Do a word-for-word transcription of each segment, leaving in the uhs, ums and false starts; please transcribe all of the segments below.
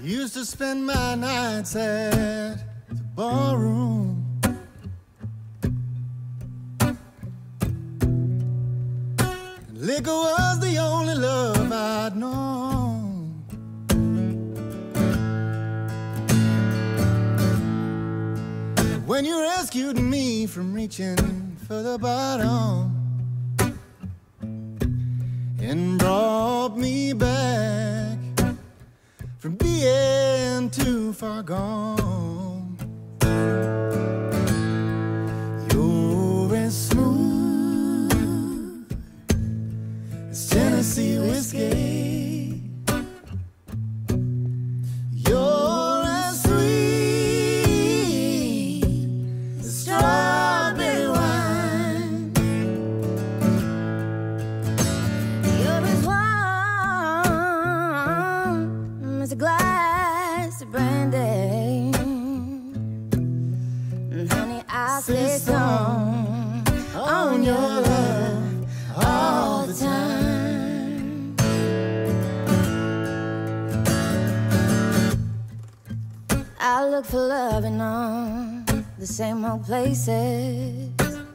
Used to spend my nights at the ballroom. And liquor was the only love I'd known. When you rescued me from reaching for the bottom and brought me back from being too far gone, you're as smooth as Tennessee whiskey. You're as sweet as strawberry wine. You're as warm as a glass of brandy. And honey, I stay strong on your love all the time. I look for love in all the same old places.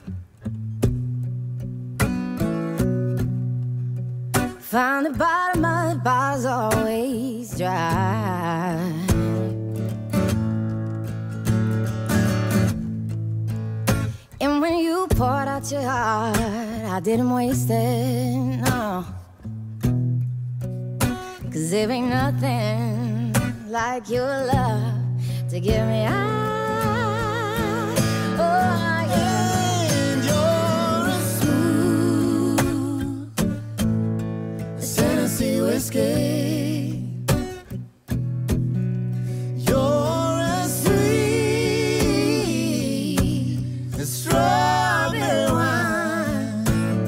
Find the bottom of the bar's always dry. And when you poured out your heart, I didn't waste it, no. Cause there ain't nothing like your love to get me out. Oh, yeah. And you're as smooth as Tennessee whiskey. You're as sweet as strawberry wine.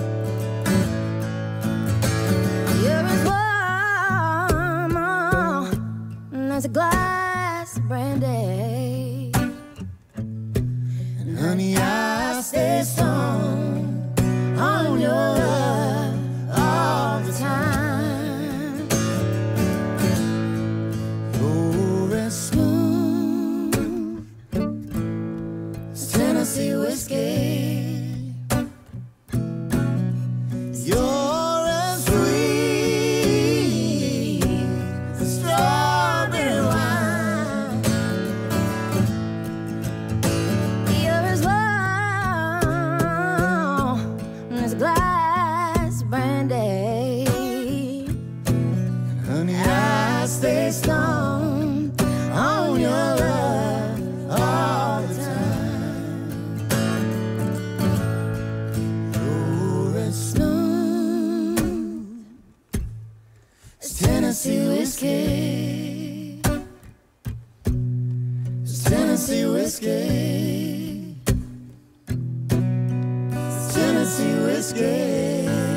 You're as warm oh, as a glass of brandy. And honey, I stay strong on your love all the time. You're as smooth as Tennessee whiskey. You're as sweet as strawberry wine. You're as warm as a glass of brandy. Honey, I stay strong on your love all the time. You're as smooth as Tennessee whiskey. As Tennessee whiskey. As Tennessee whiskey.